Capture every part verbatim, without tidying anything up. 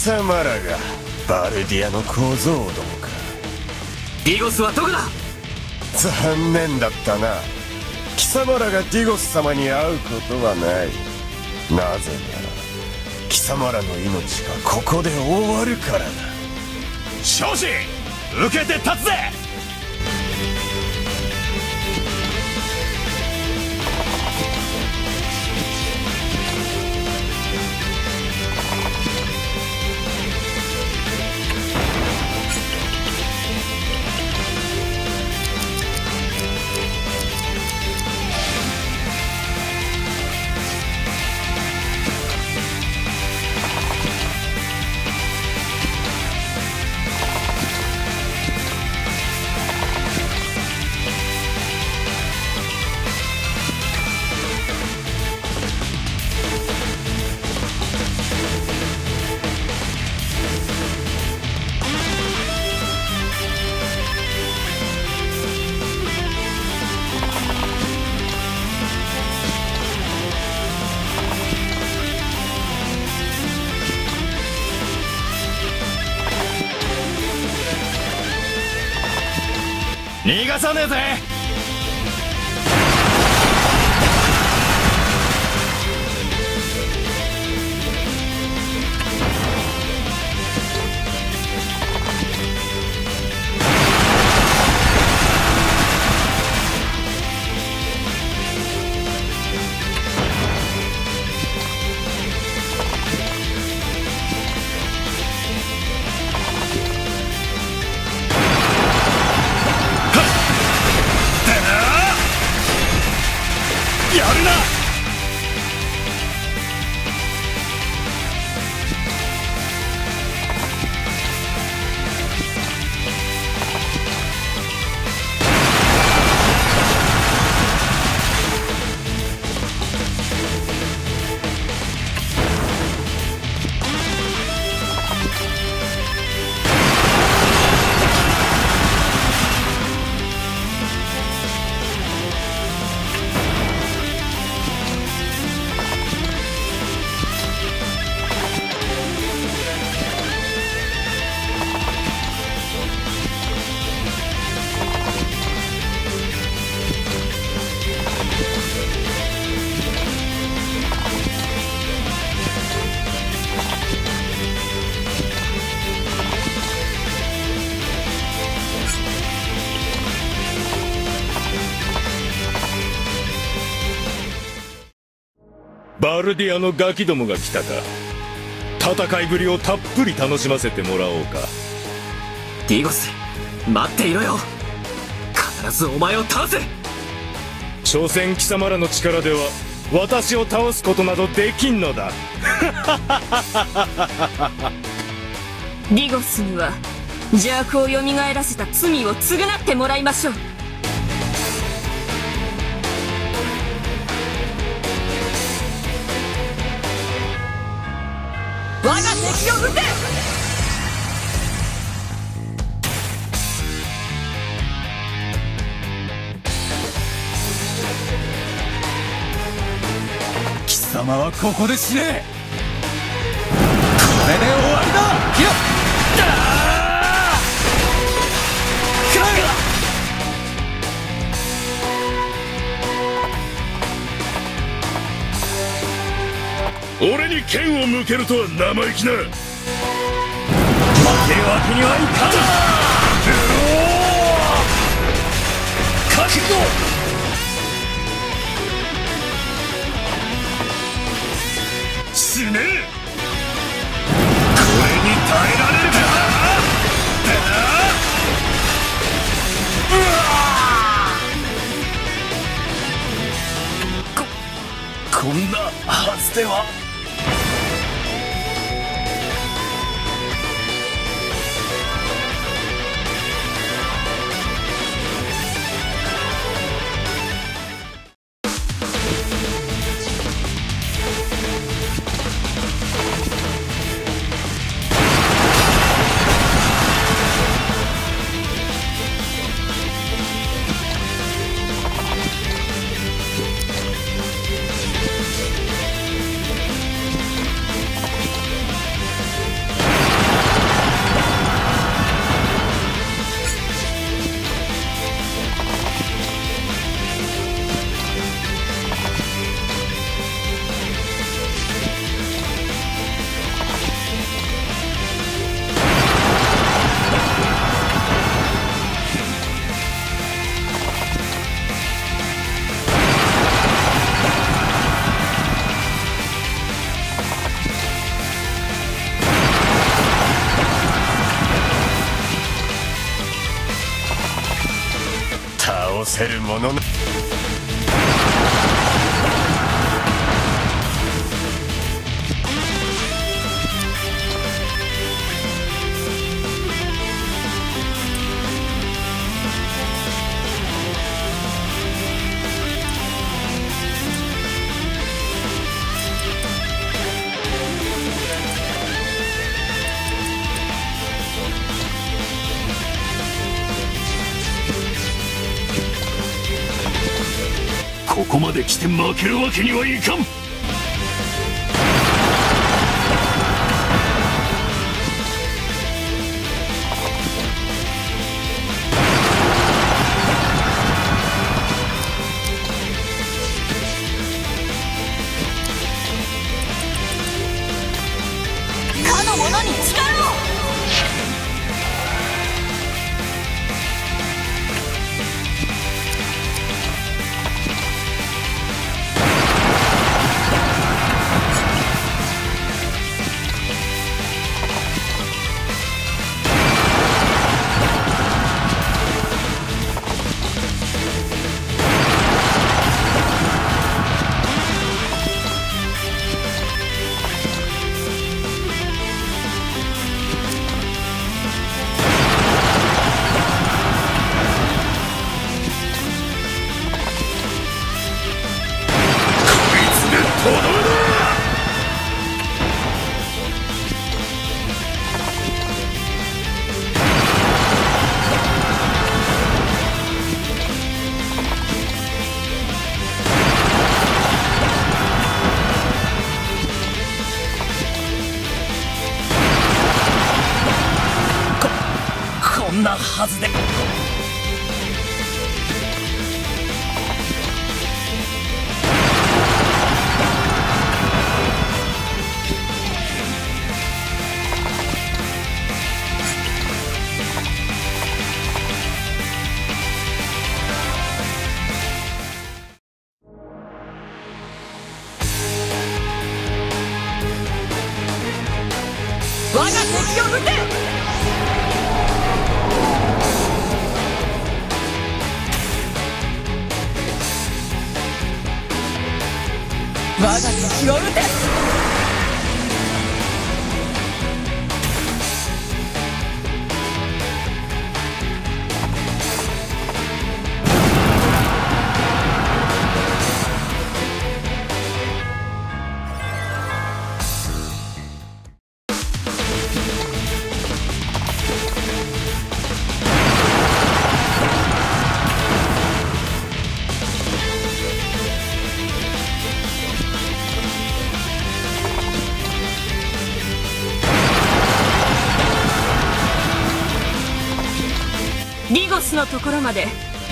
様らがバルディアの小僧どもか。 ディゴスはどこだ。 残念だったな。貴様らがディゴス様に会うことはない。なぜなら貴様らの命がここで終わるからだ。 少子受けて立つぜ。逃がさねえぜ。やるな。バルディアのガキどもが来たか。戦いぶりをたっぷり楽しませてもらおうか。 ディゴス、待っていろよ。必ずお前を倒す。 所詮貴様らの力では私を倒すことなどできんのだ。 ディゴスには邪悪を蘇らせた罪を償ってもらいましょう。我が敵を撃て。 貴様はここで死ね。これで終わりだ。ひろっ俺に剣を向けるとは生意気な。負けるわけにはいかん。覚悟。死ね。これに耐えられるか。ここんなはずでは。 てるものな。 ここまで来て負けるわけにはいかん。 かの者に力を。 こんなはずで。我が敵を撃て。我が敵を撃て。 ディゴスのところまで。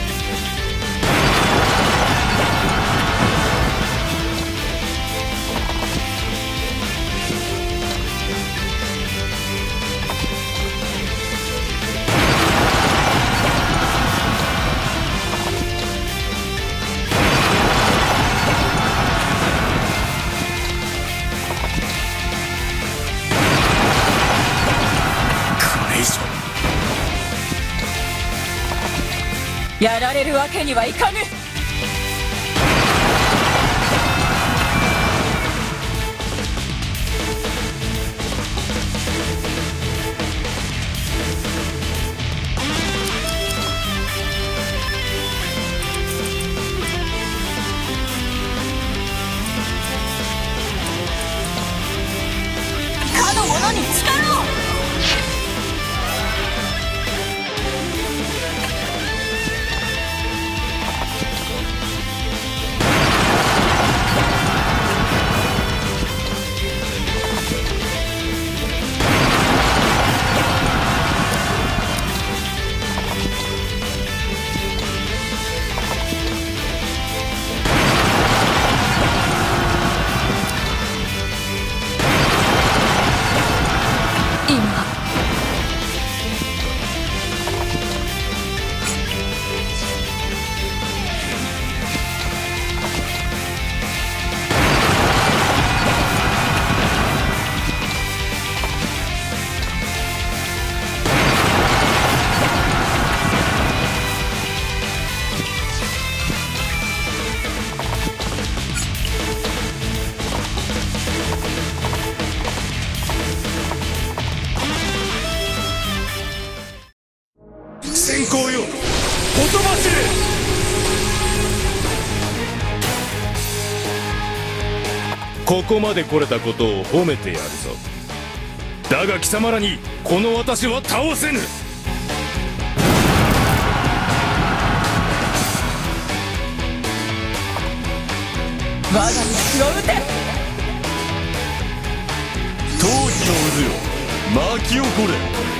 やられるわけにはいかぬ。かの者に力を。 ここまで来れたことを褒めてやるぞ。だが貴様らにこの私は倒せぬ。 我が道を撃て。 闘気の渦よ、巻き起これ。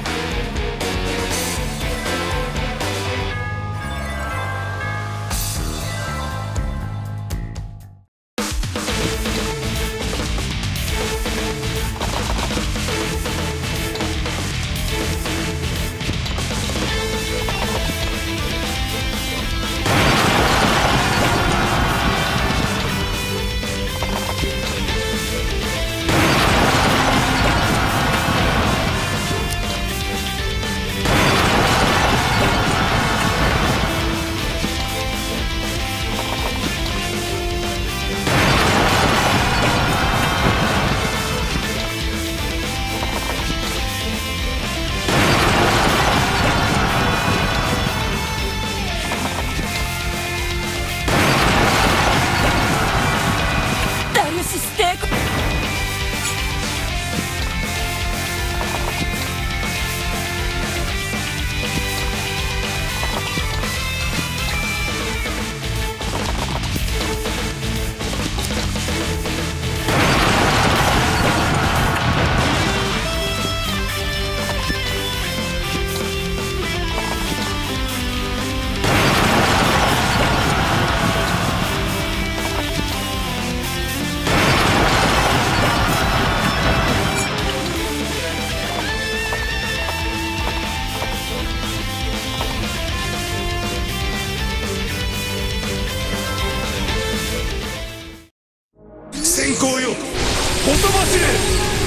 先行よ、ほとばしれ。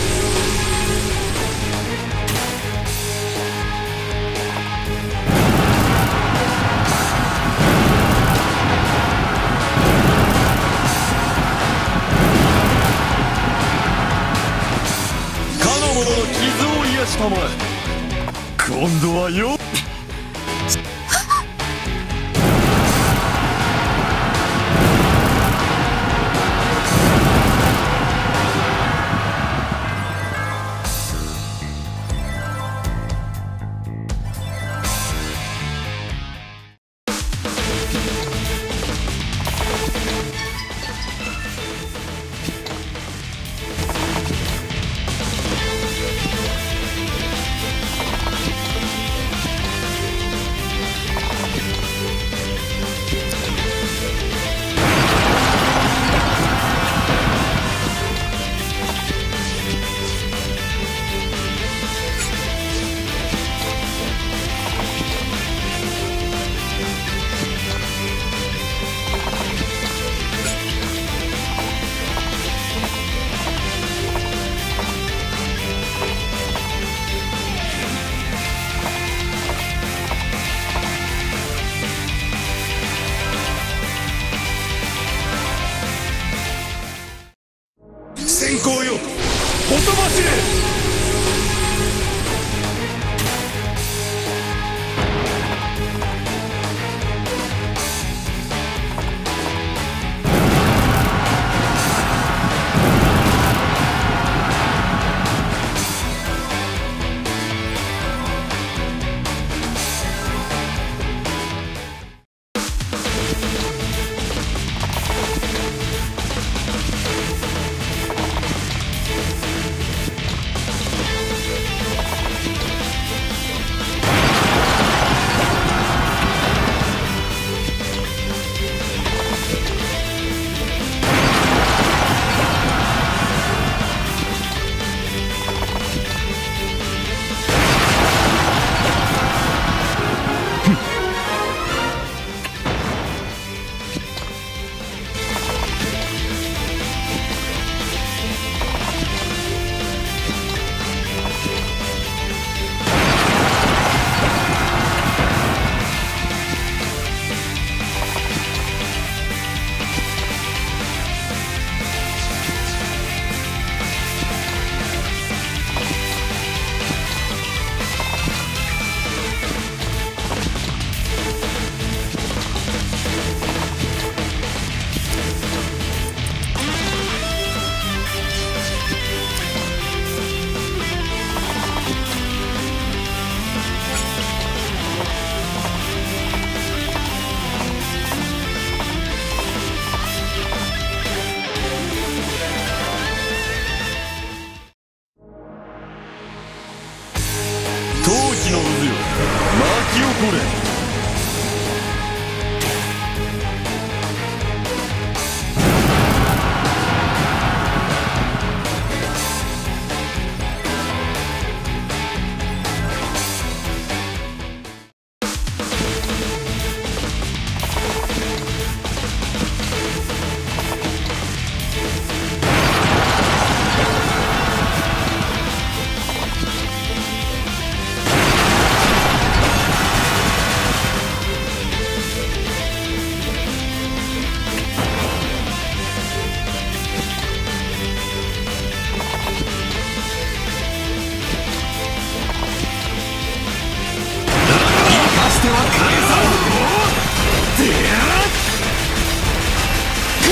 かの者の傷を癒したまえ。今度はよ。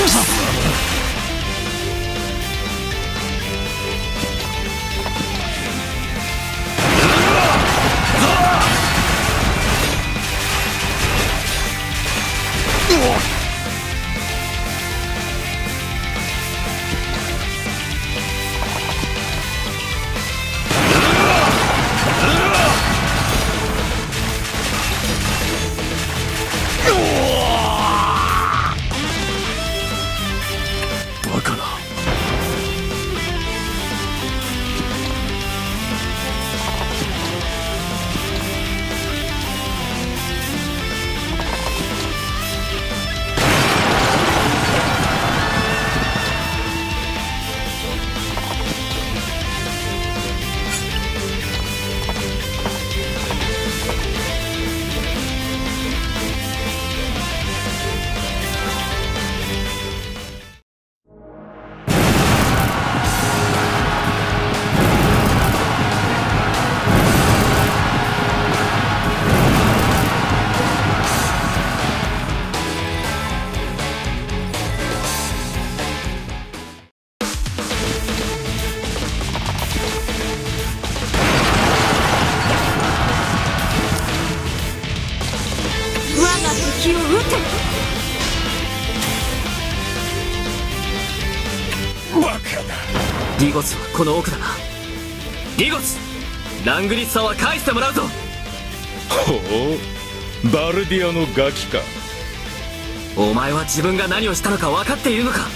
バカな。 敵を撃て。 バカだ。 ディゴスはこの奥だな。ディゴス、ラングリッサーは返してもらうぞ。 ほう、バルディアのガキか。 お前は自分が何をしたのか分かっているのか。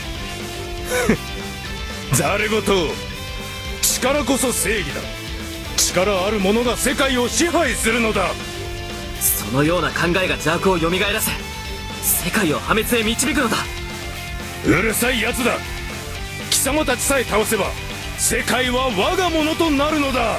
ざれ言。力こそ正義だ。力ある者が世界を支配するのだ。 そのような考えが邪悪を蘇らせ、世界を破滅へ導くのだ。 うるさいやつだ。貴様たちさえ倒せば世界は我が物となるのだ。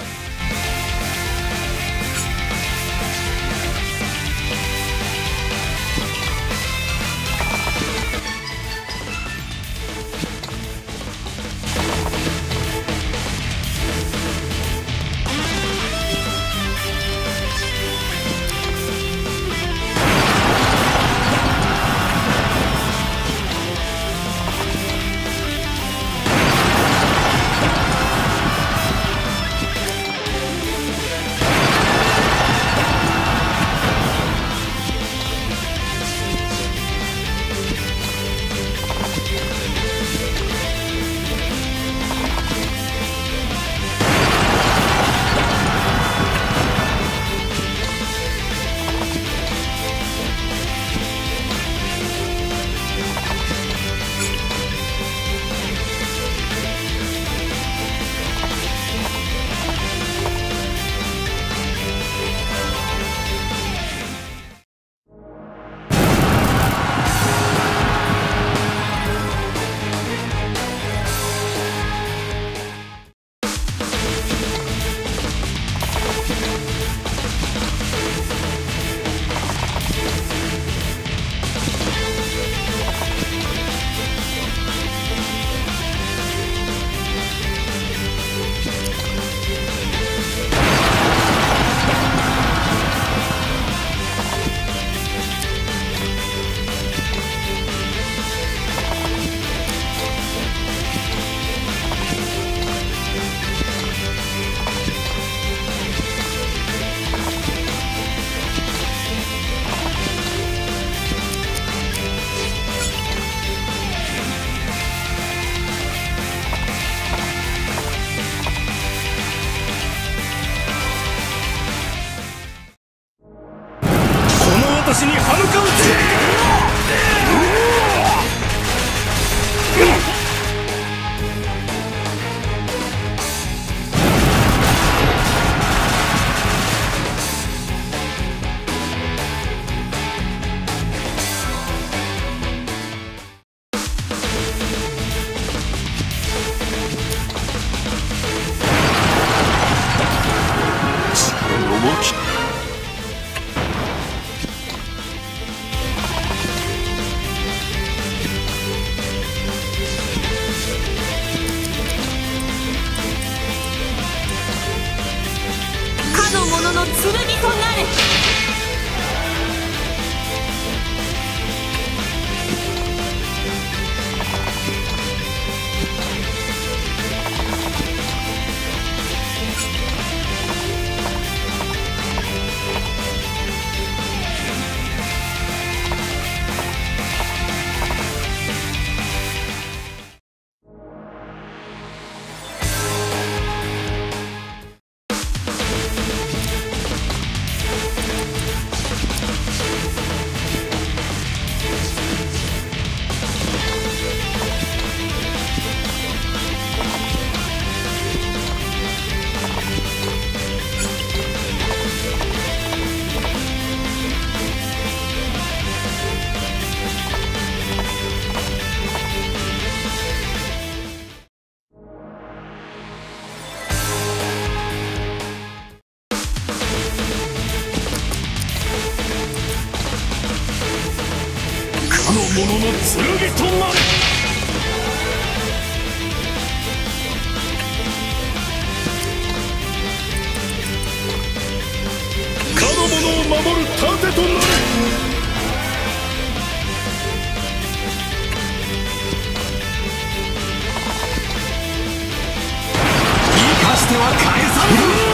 者の剣となれ。かの者を守る盾となれ。 生かしては返さんぞ。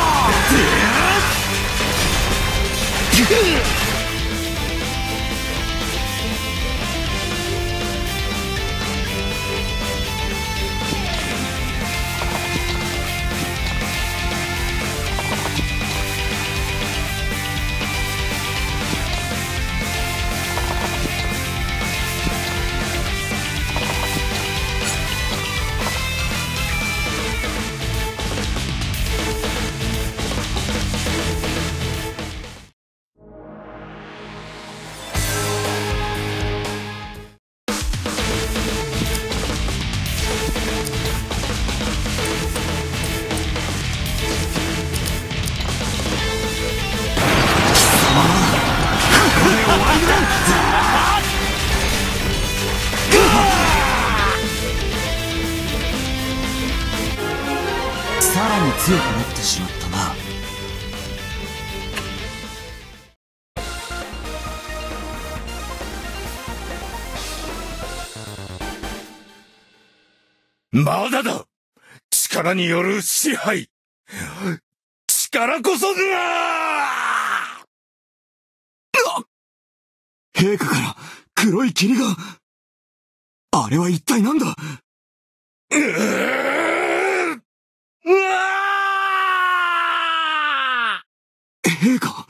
さらに強くなってしまったな。 まだだ。力による支配。力こそが陛下から黒い霧が。あれは一体なんだ。 うーうわ陛下。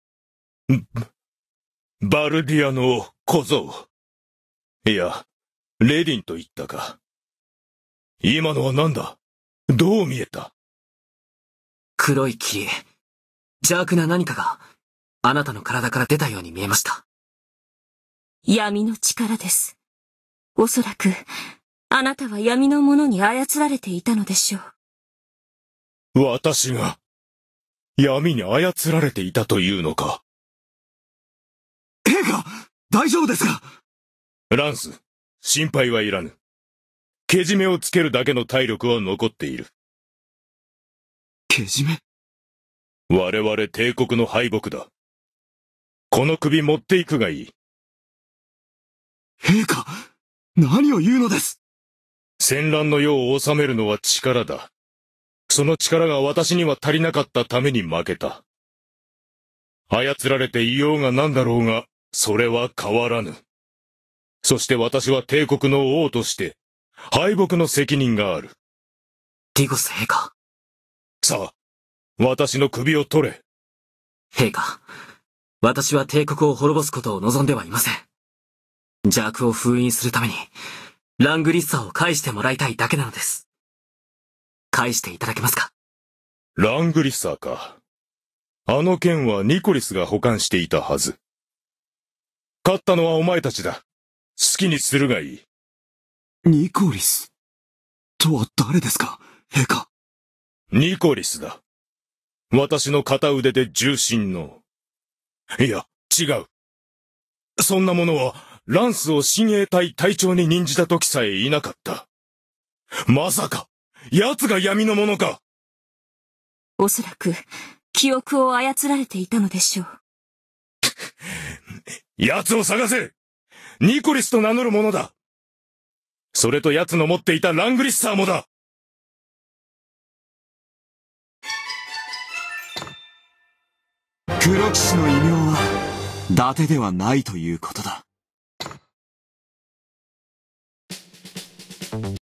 バルディアの小僧。いや、レディンと言ったか。今のは何だ。どう見えた。 黒い霧。邪悪な何かがあなたの体から出たように見えました。 闇の力です。おそらく、あなたは闇のものに操られていたのでしょう。 私が、闇に操られていたというのか。 陛下、大丈夫ですか。 ランス、心配はいらぬ。けじめをつけるだけの体力は残っている。 けじめ？ 我々帝国の敗北だ。この首持っていくがいい。 陛下、何を言うのです。 戦乱の世を治めるのは力だ。その力が私には足りなかったために負けた。操られていようが何だろうが、それは変わらぬ。そして私は帝国の王として、敗北の責任がある。 ディゴス陛下。 さあ、私の首を取れ。 陛下、私は帝国を滅ぼすことを望んではいません。邪悪を封印するために、ラングリッサーを返してもらいたいだけなのです。返していただけますか。 ラングリッサーか。あの剣はニコリスが保管していたはず。勝ったのはお前たちだ。好きにするがいい。 ニコリスとは誰ですか、陛下。 ニコリスだ。私の片腕で重心の。いや、違う。そんなものは、ランスを親衛隊隊長に任じた時さえいなかった。まさか、奴が闇の者か。 おそらく、記憶を操られていたのでしょう。 奴を探せ。ニコリスと名乗る者だ。それと奴の持っていたラングリッサーもだ。 黒騎士の異名は、伊達ではないということだ。